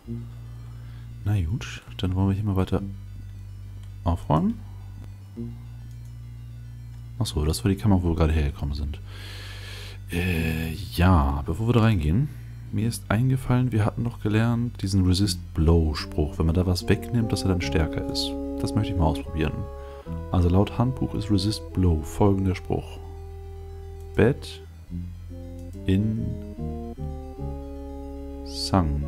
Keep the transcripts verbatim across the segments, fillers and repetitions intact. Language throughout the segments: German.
Na gut, dann wollen wir hier mal weiter aufräumen. Achso, das war die Kammer, wo wir gerade hergekommen sind. Äh, ja, bevor wir da reingehen, mir ist eingefallen, wir hatten noch gelernt, diesen Resist-Blow-Spruch, wenn man da was wegnimmt, dass er dann stärker ist. Das möchte ich mal ausprobieren. Also laut Handbuch ist Resist-Blow folgender Spruch. Bed in Sankt.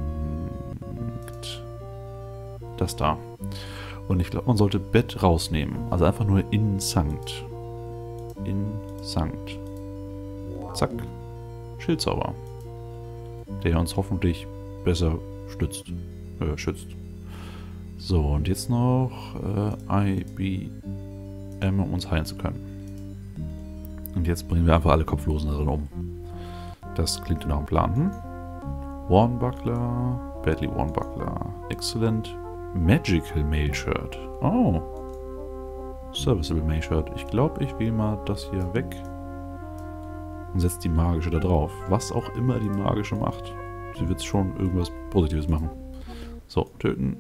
Das da. Und ich glaube, man sollte Bett rausnehmen. Also einfach nur in Sankt. In Sankt. Zack. Schildzauber. Der uns hoffentlich besser stützt. Äh, schützt. So, und jetzt noch äh, I B M, um uns heilen zu können. Und jetzt bringen wir einfach alle Kopflosen darin um. Das klingt nach einem Plan. Hm? Warnbuckler. Badly Warnbuckler. Excellent. Magical Mail Shirt. Oh. Serviceable Mail Shirt. Ich glaube, ich wähle mal das hier weg. Und setze die magische da drauf. Was auch immer die magische macht. Sie wird schon irgendwas Positives machen. So, töten.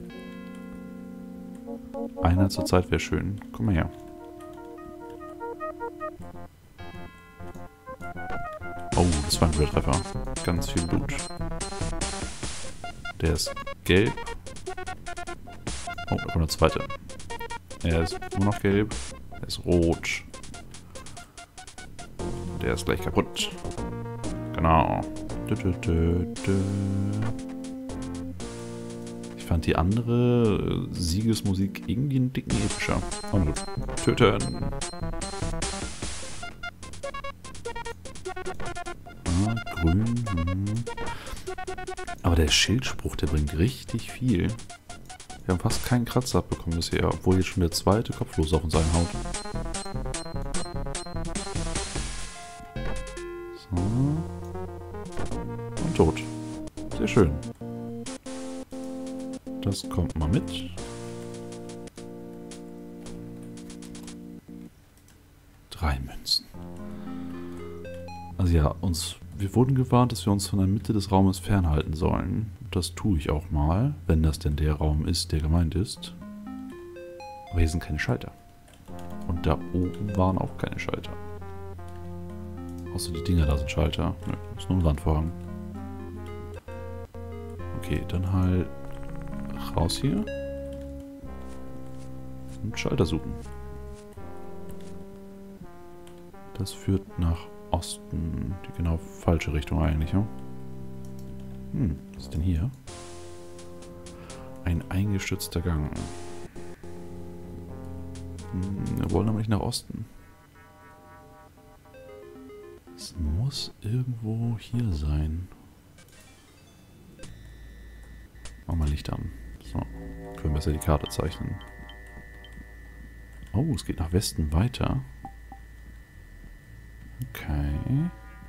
Einer zur Zeit wäre schön. Komm mal her. Oh, das war ein guter Treffer. Ganz viel Blut. Der ist gelb. Oh, da kommt der zweite. Er ist nur noch gelb. Er ist rot. Der ist gleich kaputt. Genau. Dö, dö, dö, dö. Ich fand die andere Siegesmusik irgendwie einen dicken epischer. Oh gut. Töten. Ah, grün. Hm. Aber der Schildspruch, der bringt richtig viel. Wir haben fast keinen Kratzer abbekommen bisher, obwohl jetzt schon der zweite Kopflose auf uns einhaut. So. Und tot. Sehr schön. Das kommt mal mit. Drei Münzen. Also ja, uns, wir wurden gewarnt, dass wir uns von der Mitte des Raumes fernhalten sollen. Das tue ich auch mal, wenn das denn der Raum ist, der gemeint ist. Aber hier sind keine Schalter. Und da oben waren auch keine Schalter. Außer die Dinger da sind Schalter. Nö, ist nur ein Wandvorhang. Okay, dann halt raus hier. Und Schalter suchen. Das führt nach Osten. Die genau falsche Richtung eigentlich, ja? Hm, was ist denn hier? Ein eingestützter Gang. Hm, wir wollen aber nicht nach Osten. Es muss irgendwo hier sein. Mach mal Licht an. So, können wir besser die Karte zeichnen. Oh, es geht nach Westen weiter. Okay.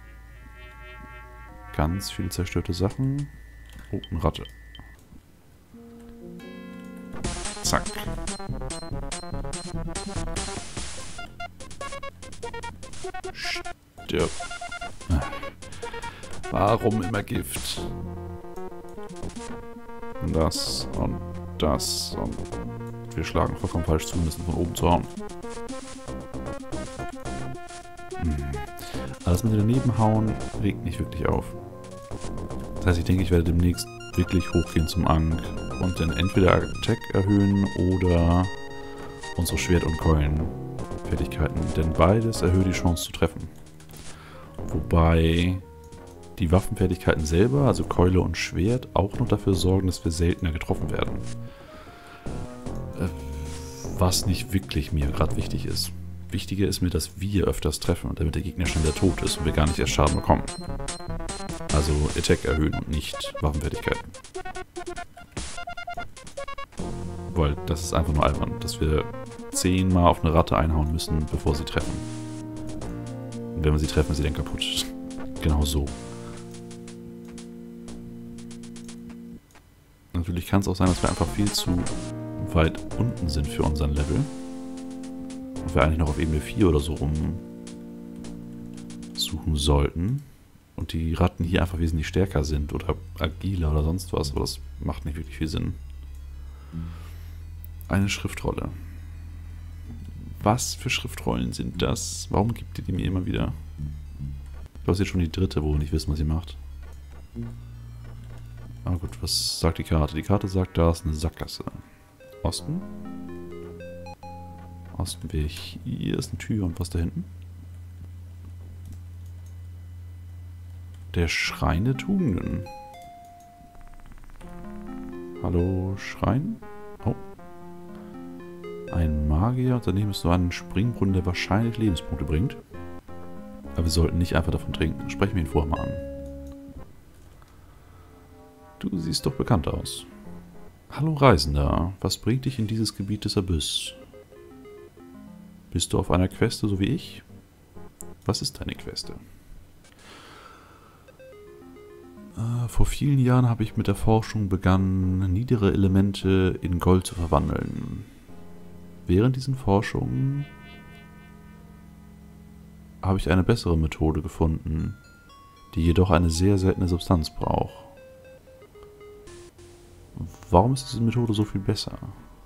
Ganz viele zerstörte Sachen. Oh, eine Ratte. Zack. Stirb. Warum immer Gift? Das und das und wir schlagen vollkommen falsch zu, müssen von oben zu hauen. Hm. Alles mit daneben hauen regt nicht wirklich auf. Das heißt, ich denke, ich werde demnächst wirklich hochgehen zum Ankh und dann entweder Attack erhöhen oder unsere Schwert- und Keulen-Fertigkeiten. Denn beides erhöht die Chance zu treffen. Wobei die Waffenfertigkeiten selber, also Keule und Schwert, auch noch dafür sorgen, dass wir seltener getroffen werden. Was nicht wirklich mir gerade wichtig ist. Wichtiger ist mir, dass wir öfters treffen, damit der Gegner schneller tot ist und wir gar nicht erst Schaden bekommen. Also Attack erhöhen und nicht Waffenfertigkeiten. Weil das ist einfach nur albern, dass wir zehnmal auf eine Ratte einhauen müssen, bevor sie treffen. Und wenn wir sie treffen, ist sie dann kaputt. Genau so. Natürlich kann es auch sein, dass wir einfach viel zu weit unten sind für unseren Level. Und wir eigentlich noch auf Ebene vier oder so rum suchen sollten. Und die Ratten hier einfach wesentlich stärker sind oder agiler oder sonst was, aber das macht nicht wirklich viel Sinn. Eine Schriftrolle. Was für Schriftrollen sind das? Warum gibt ihr die mir immer wieder? Ich glaube, es ist jetzt schon die dritte, wo wir nicht wissen, was sie macht. Aber gut, was sagt die Karte? Die Karte sagt, da ist eine Sackgasse. Osten? Osten wäre hier, ist eine Tür und was da hinten? Der Schrein der Tugenden. Hallo, Schrein? Oh. Ein Magier, daneben ist so ein Springbrunnen, der wahrscheinlich Lebenspunkte bringt. Aber wir sollten nicht einfach davon trinken. Sprechen wir ihn vorher mal an. Du siehst doch bekannt aus. Hallo Reisender, was bringt dich in dieses Gebiet des Abyss? Bist du auf einer Queste so wie ich? Was ist deine Queste? Äh, vor vielen Jahren habe ich mit der Forschung begonnen, niedere Elemente in Gold zu verwandeln. Während diesen Forschungen habe ich eine bessere Methode gefunden, die jedoch eine sehr seltene Substanz braucht. Warum ist diese Methode so viel besser?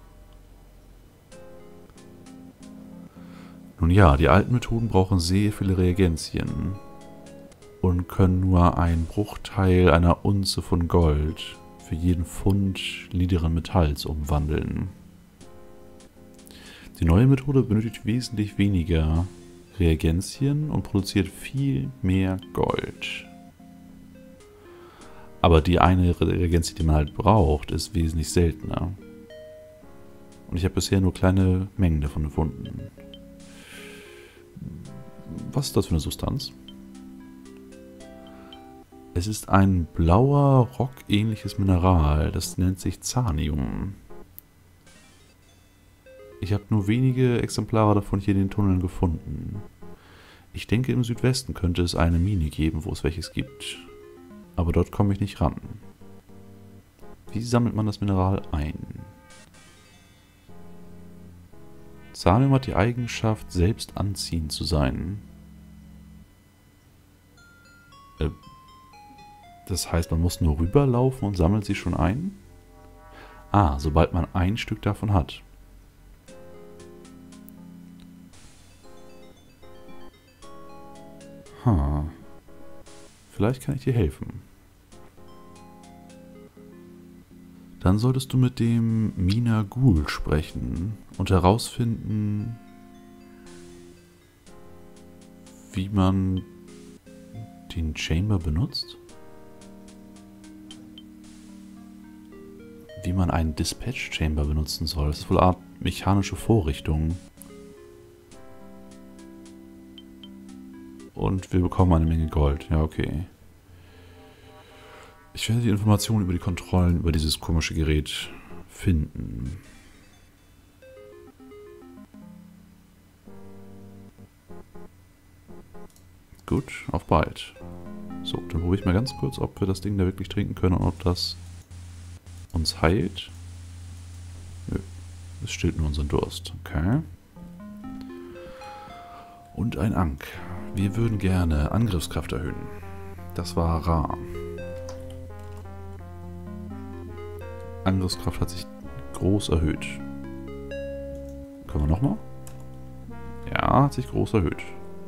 Nun ja, die alten Methoden brauchen sehr viele Reagenzien und können nur einen Bruchteil einer Unze von Gold für jeden Pfund niederen Metalls umwandeln. Die neue Methode benötigt wesentlich weniger Reagenzien und produziert viel mehr Gold. Aber die eine Reagenzie, die man halt braucht, ist wesentlich seltener. Und ich habe bisher nur kleine Mengen davon gefunden. Was ist das für eine Substanz? Es ist ein blauer, rockähnliches Mineral. Das nennt sich Zanium. Ich habe nur wenige Exemplare davon hier in den Tunneln gefunden. Ich denke, im Südwesten könnte es eine Mine geben, wo es welches gibt. Aber dort komme ich nicht ran. Wie sammelt man das Mineral ein? Zanium hat die Eigenschaft, selbst anziehend zu sein. Äh, das heißt, man muss nur rüberlaufen und sammelt sie schon ein? Ah, sobald man ein Stück davon hat. Ha. Vielleicht kann ich dir helfen. Dann solltest du mit dem Mina Ghoul sprechen und herausfinden, wie man den Chamber benutzt. Wie man einen Dispatch Chamber benutzen soll. Das ist wohl eine Art mechanische Vorrichtung. Und wir bekommen eine Menge Gold. Ja, okay. Ich werde die Informationen über die Kontrollen über dieses komische Gerät finden. Gut, auf bald. So, dann probiere ich mal ganz kurz, ob wir das Ding da wirklich trinken können und ob das uns heilt. Nö, es stillt nur unseren Durst. Okay. Und ein Ankh. Wir würden gerne Angriffskraft erhöhen. Das war rar. Angriffskraft hat sich groß erhöht. Können wir nochmal? Ja, hat sich groß erhöht.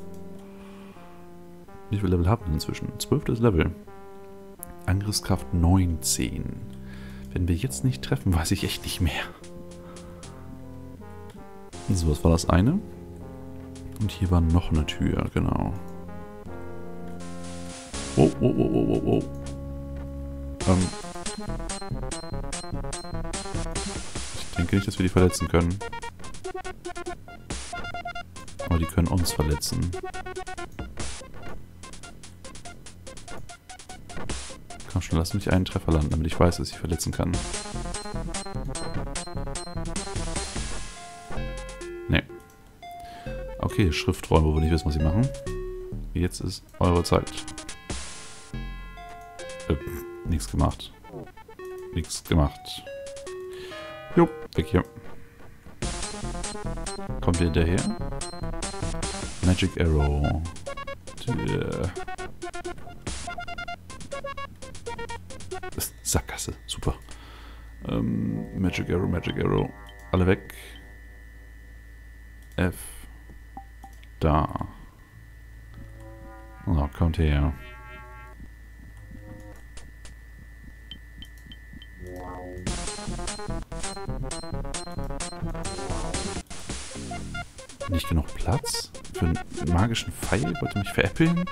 Wie viel Level haben wir inzwischen? zwölftes Level. Angriffskraft neunzehn. Wenn wir jetzt nicht treffen, weiß ich echt nicht mehr. So, was war das eine? Und hier war noch eine Tür, genau. Oh, oh, oh, oh, oh, oh. Ähm. Ich denke nicht, dass wir die verletzen können. Aber die können uns verletzen. Komm schon, lass mich einen Treffer landen, damit ich weiß, dass ich verletzen kann. Nee. Okay, Schriftrollen, wo wir nicht wissen, was sie machen. Jetzt ist eure Zeit. Äh, nichts gemacht. Nichts gemacht. Jo, weg hier. Kommt ihr hinterher? Magic Arrow. Ähm, Magic Arrow, Magic Arrow. Alle weg. F. Da. So, kommt her. Nicht genug Platz? Für einen magischen Pfeil? Wollt ihr mich veräppeln?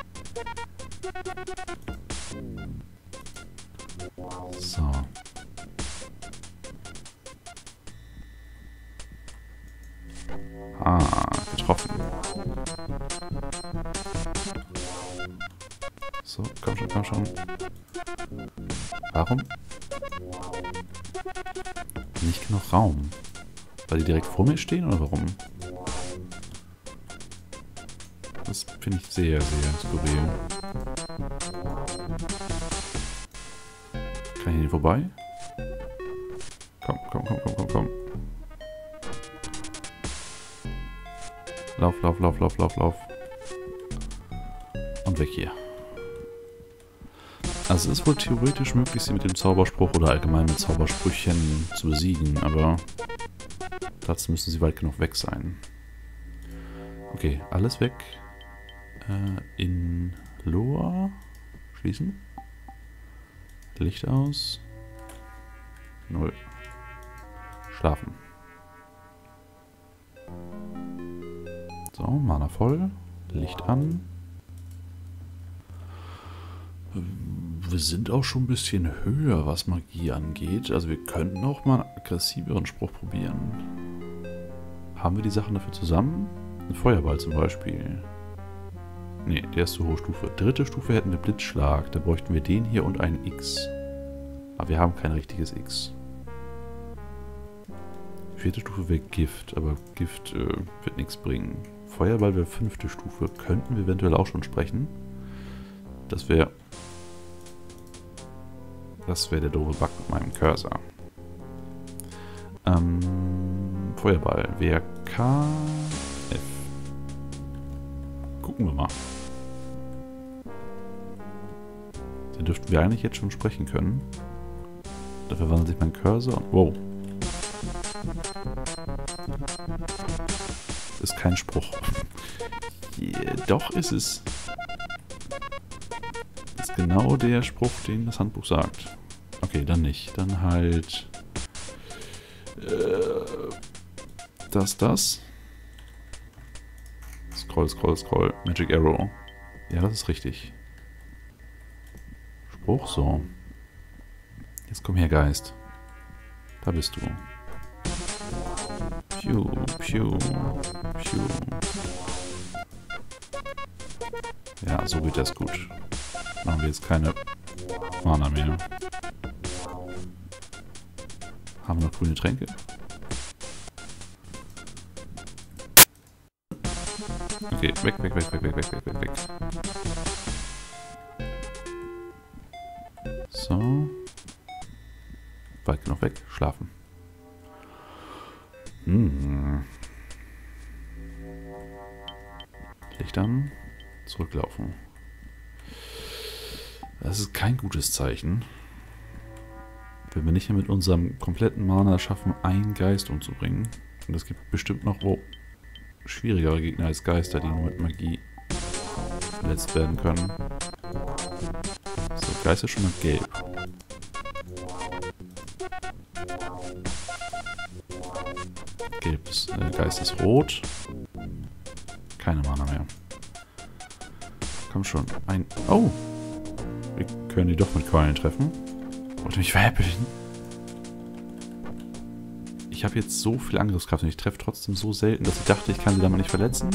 So. Ah, getroffen. So, komm schon, komm schon. Warum? Nicht genug Raum. Weil die direkt vor mir stehen oder warum? Das finde ich sehr, sehr skurril. Kann ich hier vorbei? Komm, komm, komm, komm, komm, komm. Lauf, lauf, lauf, lauf, lauf, lauf. Und weg hier. Also es ist wohl theoretisch möglich, sie mit dem Zauberspruch oder allgemein mit Zaubersprüchen zu besiegen, aber dazu müssen sie weit genug weg sein. Okay, alles weg. Äh, in Loa. Schließen. Licht aus. Null. Schlafen. So, Mana voll. Licht an. Wir sind auch schon ein bisschen höher, was Magie angeht. Also wir könnten auch mal einen aggressiveren Spruch probieren. Haben wir die Sachen dafür zusammen? Ein Feuerball zum Beispiel. Ne, der ist zu hohe Stufe. Dritte Stufe hätten wir Blitzschlag. Da bräuchten wir den hier und einen X. Aber wir haben kein richtiges X. Vierte Stufe wäre Gift, aber Gift äh, wird nichts bringen. Feuerball wäre fünfte Stufe. Könnten wir eventuell auch schon sprechen. Das wäre... Das wäre der doofe Bug mit meinem Cursor. Ähm, Feuerball wäre K F. Gucken wir mal. Den dürften wir eigentlich jetzt schon sprechen können. Dafür wandelt sich mein Cursor und... Wow. Ist kein Spruch. Yeah, doch ist es. Das ist genau der Spruch, den das Handbuch sagt. Okay, dann nicht. Dann halt... Äh, das, das. Scroll, scroll, scroll. Magic Arrow. Ja, das ist richtig. Spruch, so. Jetzt komm her, Geist. Da bist du. Piu, piu, piu. Ja, so geht das gut. Machen wir jetzt keine Mana mehr. Haben wir noch grüne Tränke? Okay, weg, weg, weg, weg, weg, weg, weg, weg, weg. So. Weit genug weg. Schlafen. Hm. Licht an. Zurücklaufen. Das ist kein gutes Zeichen. Wenn wir nicht mehr mit unserem kompletten Mana schaffen, einen Geist umzubringen. Und es gibt bestimmt noch oh, schwierigere Gegner als Geister, die nur mit Magie verletzt werden können. So, Geist ist schon mal gelb. Gelb ist, äh, Geist ist rot. Keine Mana mehr. Komm schon. Ein... Oh! Wir können die doch mit Keulen treffen. Wollte mich veräppeln. Ich habe jetzt so viel Angriffskraft und ich treffe trotzdem so selten, dass ich dachte, ich kann sie damit nicht verletzen.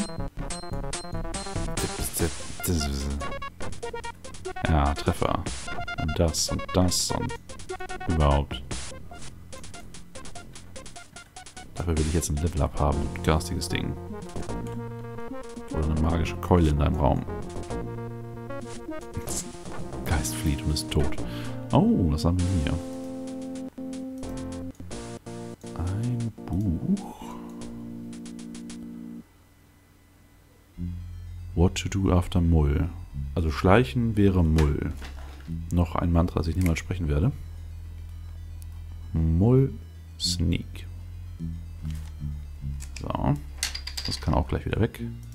Ja, Treffer. Und das und das und überhaupt. Dafür will ich jetzt ein Level-Up haben. Ein garstiges Ding. Oder eine magische Keule in deinem Raum. Geist flieht und ist tot. Oh, was haben wir hier? Ein Buch. What to do after Mull. Also schleichen wäre Mull. Noch ein Mantra, das ich niemals sprechen werde. Mull Sneak. So. Das kann auch gleich wieder weg.